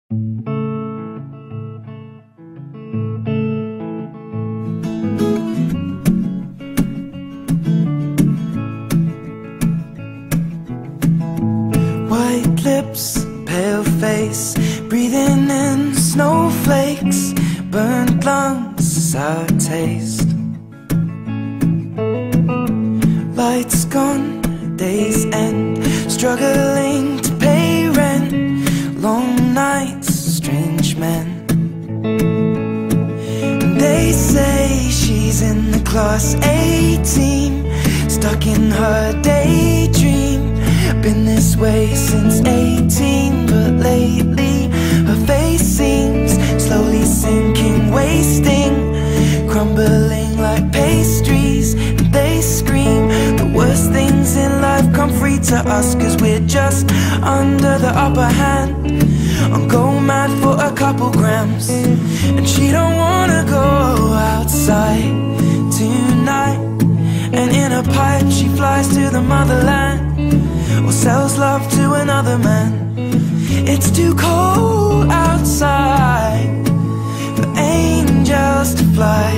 White lips, pale face, breathing in snowflakes, burnt lungs, sour taste. Lights gone, days end, struggling to pay rent, long nights, strange men. They say she's in the class A team, stuck in her daydream. Been this way since 18, but lately her face seems slowly sinking, wasting, crumbling like pastries. And they scream the worst things in life come free to us, 'cause we're just under the upper hand, on go mad for a couple grams. And she don't wanna go outside tonight, and in a pipe she flies to the motherland, or sells love to another man. It's too cold outside for angels to fly,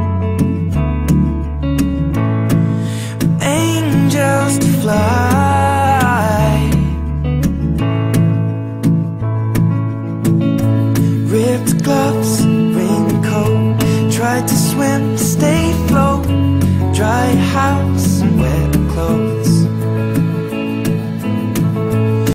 for angels to fly. Ripped gloves,